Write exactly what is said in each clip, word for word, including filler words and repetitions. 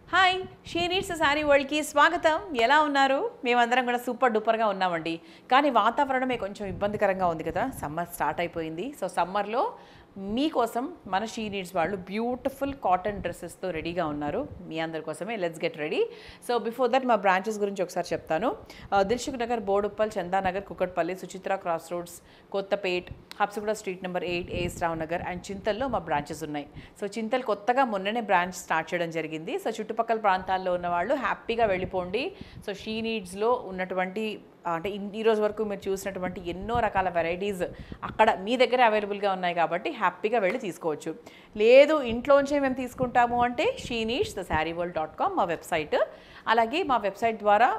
Hi she needs sari వరల్డ్కి స్వాగతం. ఎలా ఉన్నారు? మేమందరం కూడా సూపర్ డూపర్గా ఉన్నామండి. కానీ వాతావరణమే కొంచెం ఇబ్బందికరంగా ఉంది కదా, సమ్మర్ స్టార్ట్ అయిపోయింది. సో సమ్మర్లో మీకోసం మన షీ నీడ్స్ వాళ్ళు బ్యూటిఫుల్ కాటన్ డ్రెస్సెస్తో రెడీగా ఉన్నారు. మీ అందరి కోసమే let's get ready. So before that మా బ్రాంచెస్ గురించి ఒకసారి చెప్తాను. Dilsukh Nagar, Boduppal, Chandanagar, Kukatpally, Suchitra cross roads, Kothapet, Habsiguda street number eight, AS Rao Nagar and చింతల్లో మా బ్రాంచెస్ ఉన్నాయి. సో చింతల్ కొత్తగా మొన్ననే బ్రాంచ్ స్టార్ట్ చేయడం జరిగింది. సో చుట్టుపక్కల ప్రాంతాల్లో ఉన్న వాళ్ళు హ్యాపీగా వెళ్ళిపోండి. సో షీ నీడ్స్లో ఉన్నటువంటి అంటే ఈ రోజు వరకు మీరు చూసినటువంటి ఎన్నో రకాల వెరైటీస్ అక్కడ మీ దగ్గర అవైలబుల్గా ఉన్నాయి కాబట్టి హ్యాపీగా వెళ్ళి తీసుకోవచ్చు. లేదు ఇంట్లోంచే మేము తీసుకుంటాము అంటే she needs the sari world dot com మా వెబ్సైట్. అలాగే మా వెబ్సైట్ ద్వారా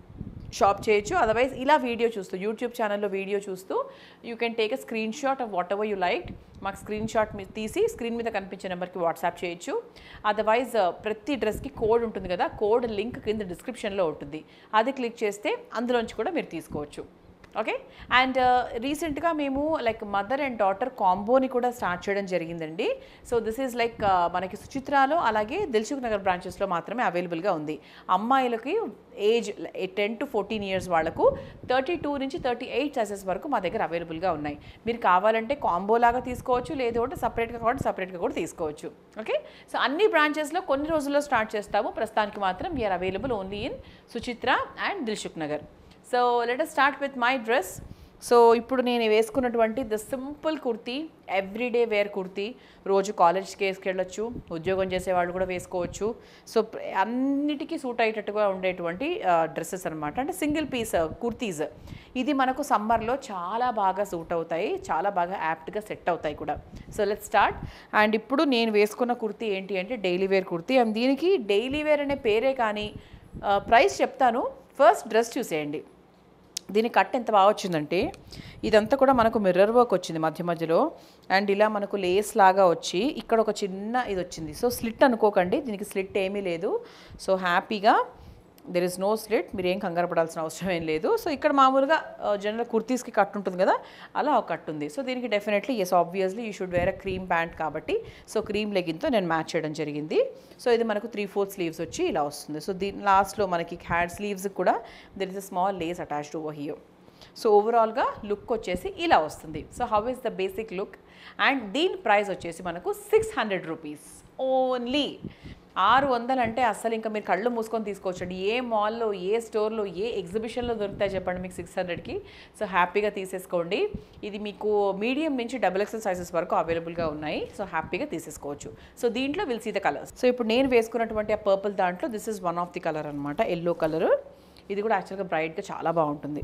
షాప్ చేయొచ్చు. అదర్వైజ్ ఇలా వీడియో చూస్తూ యూట్యూబ్ ఛానల్లో వీడియో చూస్తూ you can take a screen shot of what ever you like. మాకు స్క్రీన్ షాట్ తీసి స్క్రీన్ మీద కనిపించే నెంబర్కి వాట్సాప్ చేయొచ్చు. అదర్వైజ్ ప్రతి డ్రెస్కి కోడ్ ఉంటుంది కదా, కోడ్ లింక్ కింద డిస్క్రిప్షన్లో ఉంటుంది. అది క్లిక్ చేస్తే అందులోంచి కూడా మీరు తీసుకోవచ్చు. ఓకే. అండ్ రీసెంట్గా మేము లైక్ మదర్ అండ్ డాటర్ కాంబోని కూడా స్టార్ట్ చేయడం జరిగిందండి. సో దిస్ ఈజ్ లైక్ మనకి సుచిత్రాలో అలాగే దిల్సుఖ్ నగర్ బ్రాంచెస్లో మాత్రమే అవైలబుల్గా ఉంది. అమ్మాయిలకి age ten to fourteen years వాళ్ళకు థర్టీ టూ నుంచి థర్టీ ఎయిట్ సైజెస్ వరకు మా దగ్గర అవైలబుల్గా ఉన్నాయి. మీరు కావాలంటే కాంబో లాగా తీసుకోవచ్చు, లేదు అంటే సపరేట్గా కూడా సపరేట్గా కూడా తీసుకోవచ్చు. ఓకే. సో అన్ని బ్రాంచెస్లో కొన్ని రోజుల్లో స్టార్ట్ చేస్తాము. ప్రస్తుతానికి మాత్రం we are available only in Suchitra and Dilsukh Nagar. So let us start with my dress. So ఇప్పుడు నేను వేసుకున్నటువంటి the simple kurti, everyday wear kurti. రోజు కాలేజ్కి వేసుకెళ్ళొచ్చు, ఉద్యోగం చేసేవాళ్ళు కూడా వేసుకోవచ్చు. సో అన్నిటికీ సూట్ అయ్యేటట్టుగా ఉండేటువంటి డ్రెస్సెస్ అనమాట. అంటే సింగిల్ పీస్ కుర్తీస్. ఇది మనకు సమ్మర్లో చాలా బాగా సూట్ అవుతాయి, చాలా బాగా యాప్ట్గా సెట్ అవుతాయి కూడా. So let start. అండ్ ఇప్పుడు నేను వేసుకున్న కుర్తీ ఏంటి అంటే డైలీ వేర్ కుర్తీ. అండ్ దీనికి డైలీ వేర్ అనే పేరే కానీ ప్రైస్ చెప్తాను, ఫస్ట్ డ్రెస్ చూసేయండి. దీని కట్ ఎంత బాగా వచ్చిందంటే ఇదంతా కూడా మనకు మిర్రర్ వర్క్ వచ్చింది మధ్య మధ్యలో. అండ్ ఇలా మనకు లేస్ లాగా వచ్చి ఇక్కడ ఒక చిన్న ఇది వచ్చింది. సో స్లిట్ అనుకోకండి, దీనికి స్లిట్ ఏమీ లేదు. సో హ్యాపీగా దెర్ ఇస్ నో స్లిట్, మీరు ఏం కంగారు పడాల్సిన అవసరం ఏం లేదు. సో ఇక్కడ మామూలుగా జనరల్ కుర్తీస్కి కట్ ఉంటుంది కదా, అలా ఒక కట్ ఉంది. సో దీనికి definitely as obviously you should wear a cream pant కాబట్టి సో క్రీమ్ లెగిన్తో నేను మ్యాచ్ చేయడం జరిగింది. సో ఇది మనకు త్రీ ఫోర్త్ స్లీవ్స్ వచ్చి ఇలా వస్తుంది. సో దీని లాస్ట్లో మనకి హ్యాండ్ స్లీవ్స్కి కూడా there is a small lace attached over here. So ఓవరాల్గా లుక్ వచ్చేసి ఇలా వస్తుంది. So how is the basic look. And దీని ప్రైస్ వచ్చేసి మనకు సిక్స్ హండ్రెడ్ రూపీస్ ఓన్లీ. ఆరు వందలు అంటే అస్సలు ఇంకా మీరు కళ్ళు మూసుకొని తీసుకోవచ్చండి. ఏ మాల్లో, ఏ స్టోర్లో, ఏ ఎగ్జిబిషన్లో దొరుకుతాయి చెప్పండి మీకు సిక్స్ హండ్రెడ్కి. సో హ్యాపీగా తీసేసుకోండి. ఇది మీకు మీడియం నుంచి డబుల్ ఎక్సెల్ సైజెస్ వరకు అవైలబుల్గా ఉన్నాయి. సో హ్యాపీగా తీసేసుకోవచ్చు. సో దీంట్లో will see the colours. So ఇప్పుడు నేను వేసుకున్నటువంటి ఆ పర్పుల్ దాంట్లో this is one of the colour అనమాట, ఎల్లో కలర్. ఇది కూడా యాక్చువల్గా బ్రైట్గా చాలా బాగుంటుంది.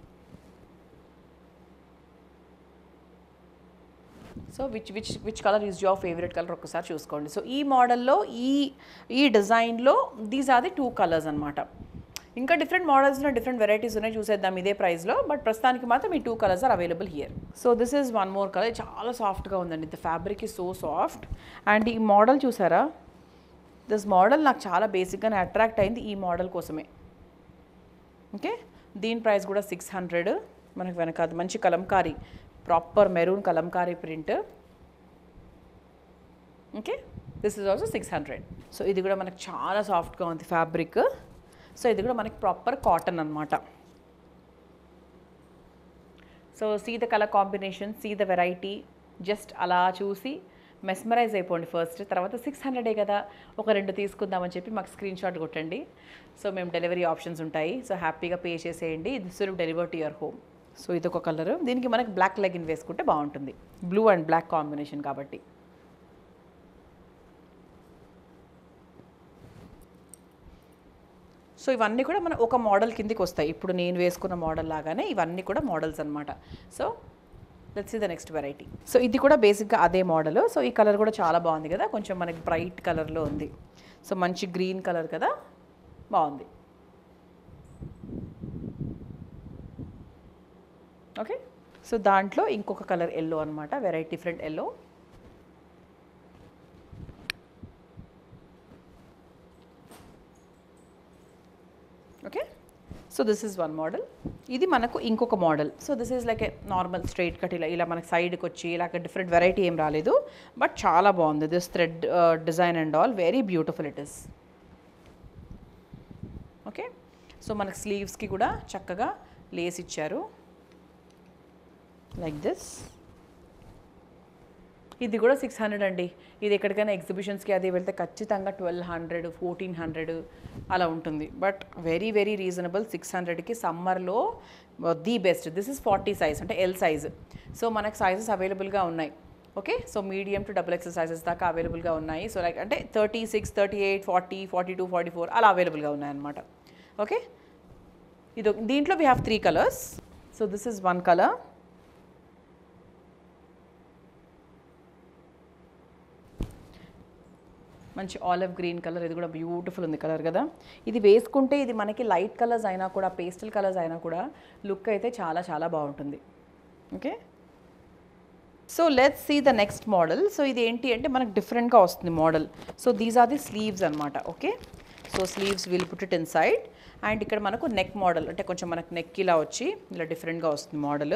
So which which which colour is your favourite colour ఒకసారి చూసుకోండి. సో ఈ మోడల్లో ఈ ఈ డిజైన్లో these are the two colours అనమాట. ఇంకా డిఫరెంట్ మోడల్స్లో డిఫరెంట్ వెరైటీస్ ఉన్నాయి, చూసేద్దాం ఇదే ప్రైస్లో. బట్ ప్రస్తుతానికి మాత్రం ఈ two colours are available here. So this is one more colour. చాలా సాఫ్ట్గా ఉందండి, the fabric is so soft. And ఈ మోడల్ చూసారా, దిస్ మోడల్ నాకు చాలా బేసిక్గానే అట్రాక్ట్ అయింది ఈ మోడల్ కోసమే. ఓకే. దీని ప్రైస్ కూడా సిక్స్ హండ్రెడ్. మనకు వెనకాల మంచి kalamkari proper maroon kalamkari print. Okay. This is also six hundred. So ఇది కూడా మనకు చాలా సాఫ్ట్గా ఉంది ఫ్యాబ్రిక్. సో ఇది కూడా మనకి ప్రాపర్ కాటన్ అనమాట. So see the colour combination, see the variety. Just అలా చూసి మెస్మరైజ్ అయిపోండి ఫస్ట్. తర్వాత సిక్స్ హండ్రెడే కదా, ఒక రెండు తీసుకుందామని చెప్పి మాకు స్క్రీన్ షాట్ కొట్టండి. సో మేము డెలివరీ ఆప్షన్స్ ఉంటాయి. సో హ్యాపీగా పే చేసేయండి. This will deliver to your home. So ఇదొక కలర్. దీనికి మనకి బ్లాక్ లెగిన్ వేసుకుంటే బాగుంటుంది, బ్లూ అండ్ బ్లాక్ కాంబినేషన్ కాబట్టి. సో ఇవన్నీ కూడా మన ఒక మోడల్ కిందకి వస్తాయి. ఇప్పుడు నేను వేసుకున్న మోడల్ లాగానే ఇవన్నీ కూడా మోడల్స్ అనమాట. So let's see the next variety. So ఇది కూడా బేసిక్గా అదే మోడల్. సో ఈ కలర్ కూడా చాలా బాగుంది కదా, కొంచెం మనకి బ్రైట్ కలర్లో ఉంది. సో మంచి గ్రీన్ కలర్ కదా, బాగుంది. ఓకే. సో దాంట్లో ఇంకొక కలర్ ఎల్లో అనమాట, variety different yellow. Okay. So this is one model. ఇది మనకు ఇంకొక model. So this is like a normal straight cut, ఇలా ఇలా మనకి సైడ్కి వచ్చి ఇలాగ డిఫరెంట్ వెరైటీ ఏం రాలేదు, బట్ చాలా బాగుంది. This thread design and all very beautiful it is. Okay, so మనకు స్లీవ్స్కి కూడా చక్కగా లేస్ ఇచ్చారు లైక్ దిస్. ఇది కూడా సిక్స్ హండ్రెడ్ అండి. ఇది ఎక్కడికైనా ఎగ్జిబిషన్స్కి అది వెళ్తే ఖచ్చితంగా ట్వెల్వ్ హండ్రెడ్ ఫోర్టీన్ హండ్రెడ్ అలా ఉంటుంది. But very very reasonable. Six హండ్రెడ్కి సమ్మర్లో the best. This is forty size అంటే ఎల్ సైజ్. సో మనకు సైజెస్ అవైలబుల్గా ఉన్నాయి. Okay, so medium to double XL sizes దాకా అవైలబుల్గా ఉన్నాయి. సో లైక్ అంటే thirty six thirty eight forty forty two forty four అలా అవైలబుల్గా ఉన్నాయన్నమాట. ఓకే, ఇది దీంట్లో we have three colours. So this is one colour. మంచి ఆలివ్ గ్రీన్ కలర్. ఇది కూడా బ్యూటిఫుల్ ఉంది కలర్ కదా. ఇది వేసుకుంటే ఇది మనకి లైట్ కలర్స్ అయినా కూడా పేస్టల్ కలర్స్ అయినా కూడా లుక్ అయితే చాలా చాలా బాగుంటుంది. Okay, so let's see the next model. So ఇది ఏంటి అంటే మనకు డిఫరెంట్గా వస్తుంది model. So these are the sleeves అనమాట. Okay, so sleeves will put it inside. And ఇక్కడ మనకు నెక్ మోడల్ అంటే కొంచెం మనకు నెక్ ఇలా వచ్చి ఇలా డిఫరెంట్గా వస్తుంది మోడల్.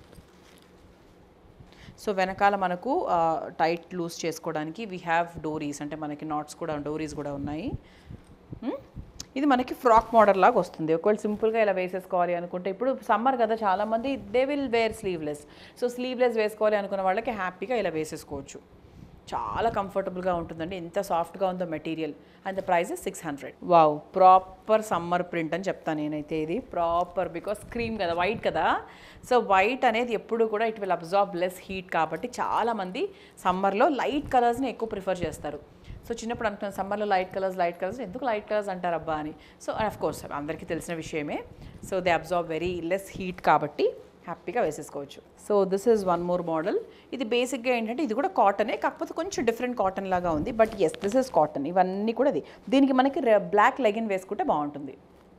సో వెనకాల మనకు టైట్ లూజ్ చేసుకోవడానికి వీ హ్యావ్ డోరీస్ అంటే మనకి నాట్స్ కూడా డోరీస్ కూడా ఉన్నాయి. ఇది మనకి ఫ్రాక్ మోడల్ లాగా వస్తుంది. ఒకవేళ సింపుల్గా ఇలా వేసేసుకోవాలి అనుకుంటే, ఇప్పుడు సమ్మర్ కదా చాలామంది they will wear sleeveless. So sleeveless వేసుకోవాలి అనుకున్న వాళ్ళకి హ్యాపీగా ఇలా వేసేసుకోవచ్చు. చాలా కంఫర్టబుల్గా ఉంటుందండి. ఎంత సాఫ్ట్గా ఉందో material. And the price is six hundred. Wow, proper summer print అని చెప్తాను నేనైతే. ఇది ప్రాపర్ బికాస్ క్రీమ్ కదా, వైట్ కదా. సో వైట్ అనేది ఎప్పుడు కూడా it will absorb less heat కాబట్టి చాలామంది సమ్మర్లో లైట్ కలర్స్ని ఎక్కువ ప్రిఫర్ చేస్తారు. సో చిన్నప్పుడు అనుకున్నాను సమ్మర్లో లైట్ కలర్స్ లైట్ కలర్స్ ఎందుకు లైట్ కలర్స్ అంటారు అబ్బా అని. సో ఆఫ్ కోర్స్ అందరికీ తెలిసిన విషయమే. So they absorb very less heat కాబట్టి హ్యాపీగా వేసేసుకోవచ్చు. So this is one more model. ఇది బేసిక్గా ఏంటంటే ఇది కూడా కాటనే, కాకపోతే కొంచెం డిఫరెంట్ కాటన్ లాగా ఉంది. But as this is cotton. ఇవన్నీ కూడా ఇది. దీనికి మనకి బ్లాక్ లెగిన్ వేసుకుంటే బాగుంటుంది.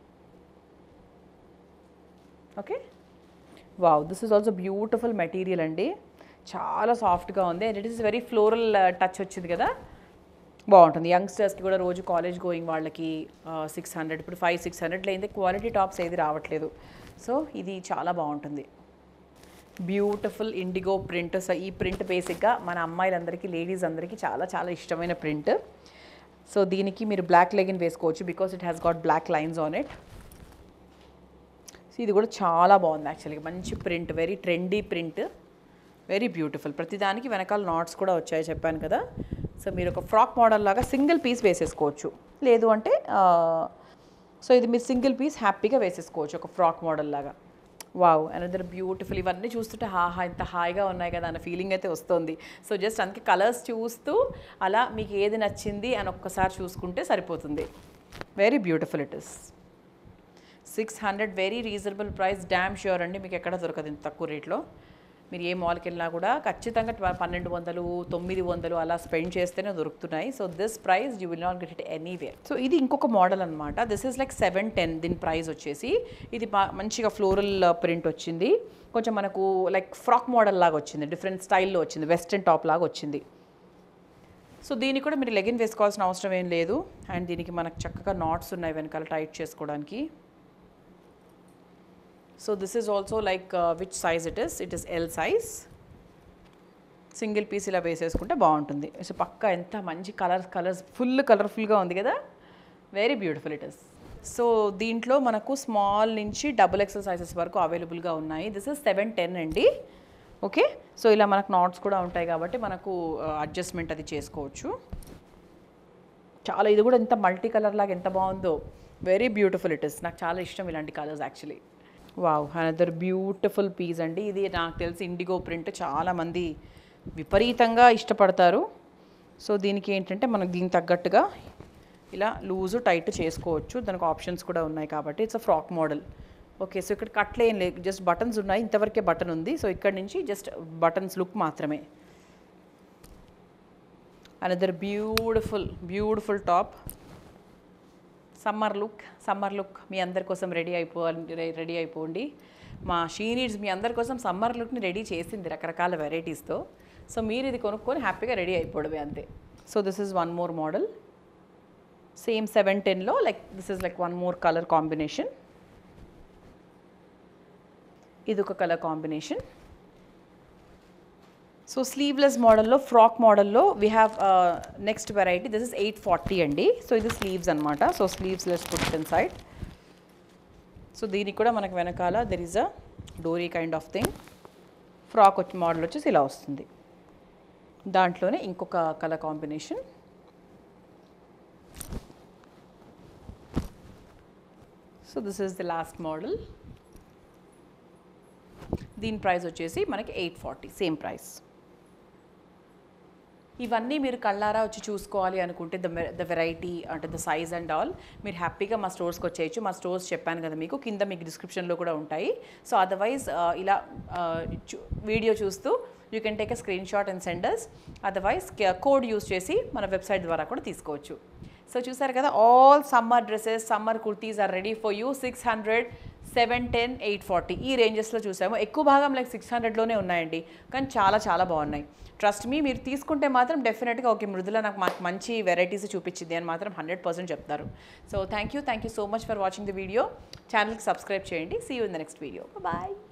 Okay, wow, this is also beautiful material అండి. చాలా సాఫ్ట్గా ఉంది. And it is very floral touch వచ్చింది కదా, బాగుంటుంది. యంగ్స్టర్స్కి కూడా రోజు కాలేజ్ గోయింగ్ వాళ్ళకి సిక్స్ హండ్రెడ్ ఇప్పుడు ఫైవ్ సిక్స్ హండ్రెడ్ లేదే క్వాలిటీ టాప్స్ ఏది రావట్లేదు. సో ఇది చాలా బాగుంటుంది. Beautiful indigo print. సో ఈ ప్రింట్ బేసిక్గా మన అమ్మాయిలందరికీ లేడీస్ అందరికీ చాలా చాలా ఇష్టమైన ప్రింట్. సో దీనికి మీరు బ్లాక్ లెగిన్ వేసుకోవచ్చు because it has got black lines on it. So ఇది కూడా చాలా బాగుంది యాక్చువల్గా. మంచి print, very trendy print, very beautiful. ప్రతిదానికి వెనకాల నాట్స్ కూడా వచ్చాయి చెప్పాను కదా. సో మీరు ఒక ఫ్రాక్ మోడల్ లాగా సింగిల్ పీస్ వేసేసుకోవచ్చు. లేదు అంటే సో ఇది మీరు సింగిల్ పీస్ హ్యాపీగా వేసేసుకోవచ్చు ఒక ఫ్రాక్ మోడల్ లాగా. Wow, another beautiful. ఇవన్నీ చూస్తుంటే హాహా ఇంత హాయిగా ఉన్నాయి కదా అన్న ఫీలింగ్ అయితే వస్తుంది. సో జస్ట్ అందుకే కలర్స్ చూస్తూ అలా మీకు ఏది నచ్చింది అని ఒక్కసారి చూసుకుంటే సరిపోతుంది. Very beautiful it is. Six hundred very reasonable price. Damn sure అండి, మీకు ఎక్కడ దొరకదు ఇంత తక్కువ రేట్లో. మీరు ఏ మాల్కి వెళ్ళినా కూడా ఖచ్చితంగా పన్నెండు వందలు తొమ్మిది వందలు అలా స్పెండ్ చేస్తేనే దొరుకుతున్నాయి. So this price you will not get it anywhere. So ఇది ఇంకొక మోడల్ అనమాట. This is like seven ten దీని ప్రైస్ వచ్చేసి. ఇది మంచిగా ఫ్లోరల్ ప్రింట్ వచ్చింది. కొంచెం మనకు లైక్ ఫ్రాక్ మోడల్ లాగా వచ్చింది, డిఫరెంట్ స్టైల్లో వచ్చింది, వెస్ట్రన్ టాప్ లాగా వచ్చింది. సో దీనికి కూడా మీరు లెగిన్ వేసుకోవాల్సిన అవసరం ఏం లేదు. అండ్ దీనికి మనకు చక్కగా నాట్స్ ఉన్నాయి వెనకాల టైట్ చేసుకోవడానికి. So this is also like uh, which size it is. It is L size. Single piece ఇలా వేసేసుకుంటే బాగుంటుంది. సో పక్కా ఎంత మంచి కలర్స్ కలర్స్ ఫుల్ కలర్ఫుల్గా ఉంది కదా, very beautiful it is. So దీంట్లో మనకు స్మాల్ నుంచి డబుల్ ఎక్సెల్ సైజెస్ వరకు అవైలబుల్గా ఉన్నాయి. దిస్ ఇస్ సెవెన్ టెన్ అండి. ఓకే, సో ఇలా మనకు నాట్స్ కూడా ఉంటాయి కాబట్టి మనకు అడ్జస్ట్మెంట్ అది చేసుకోవచ్చు. చాలా ఇది కూడా ఎంత మల్టీ కలర్ లాగా ఎంత బాగుందో, వెరీ బ్యూటిఫుల్ ఇట్ ఇస్. నాకు చాలా ఇష్టం ఇలాంటి colours actually. Wow, another beautiful piece అండి. ఇది నాకు తెలిసి ఇండిగో ప్రింట్ చాలామంది విపరీతంగా ఇష్టపడతారు. సో దీనికి ఏంటంటే మనకు దీనికి తగ్గట్టుగా ఇలా లూజు టైట్ చేసుకోవచ్చు. దానికి ఆప్షన్స్ కూడా ఉన్నాయి కాబట్టి it's a frock model. Okay, so ఇక్కడ కట్లు ఏం లేదు, జస్ట్ బటన్స్ ఉన్నాయి. ఇంతవరకే బటన్ ఉంది. సో ఇక్కడ నుంచి జస్ట్ బటన్స్ లుక్ మాత్రమే. Another beautiful beautiful top. Summer look summer look మీ అందరి కోసం రెడీ అయిపో రెడీ అయిపోండి. మా షీ నీడ్స్ మీ అందరి కోసం సమ్మర్ లుక్ని రెడీ చేసింది రకరకాల వెరైటీస్తో. సో మీరు ఇది కొనుక్కొని హ్యాపీగా రెడీ అయిపోవడమే అంతే. So this is one more model. Same seven టెన్లో like this is like one more colour combination. ఇది ఒక కలర్ కాంబినేషన్. సో స్లీవ్లెస్ మోడల్లో ఫ్రాక్ మోడల్లో we have next variety. This is eight forty అండి. సో ఇది sleeves అనమాట. So sleeves less put inside. So దీనికి కూడా మనకు వెనకాల there is a dori kind of thing. Frock వచ్చి మోడల్ వచ్చేసి ఇలా వస్తుంది. దాంట్లోనే ఇంకొక colour combination. So this is the last model. దీని ప్రైస్ వచ్చేసి మనకి ఎయిట్ ఫార్టీ, సేమ్ ప్రైస్. ఇవన్నీ మీరు కళ్ళారా వచ్చి చూసుకోవాలి అనుకుంటే ద ద వెరైటీ అంటే ద సైజ్ అండ్ ఆల్ మీరు హ్యాపీగా మా స్టోర్స్కి వచ్చేయచ్చు. మా స్టోర్స్ చెప్పాను కదా మీకు, కింద మీకు డిస్క్రిప్షన్లో కూడా ఉంటాయి. సో అదర్వైజ్ ఇలా వీడియో చూస్తూ you can take a screen shot and send us. Otherwise code use చేసి మన వెబ్సైట్ ద్వారా కూడా తీసుకోవచ్చు. సో చూసారు కదా, all summer dresses, summer kurtis are ready for you. Six hundred seven ten eight forty ఈ రేంజెస్లో చూసాము. ఎక్కువ భాగం లైక్ సిక్స్ హండ్రెడ్లోనే ఉన్నాయండి, కానీ చాలా చాలా బాగున్నాయి. ట్రస్ట్ మీ, మీరు తీసుకుంటే మాత్రం డెఫినెట్గా ఓకే మృదుల నాకు మాకు మంచి వెరైటీస్ చూపించింది అని మాత్రం హండ్రెడ్ పర్సెంట్ చెప్తారు. So thank you thank you so much for watching the video. ఛానల్కి సబ్స్క్రైబ్ చేయండి. See you in the next video. Bye.